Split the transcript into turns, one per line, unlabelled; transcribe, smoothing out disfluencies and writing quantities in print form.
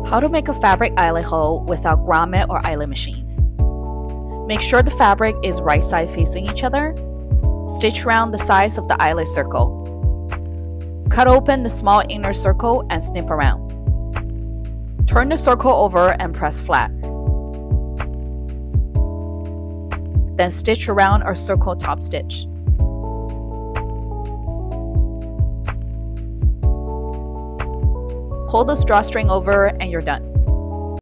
How to make a fabric eyelet hole without grommet or eyelet machines. Make sure the fabric is right side facing each other. Stitch around the size of the eyelet circle. Cut open the small inner circle and snip around. Turn the circle over and press flat. Then stitch around or circle top stitch. Pull the drawstring over and you're done.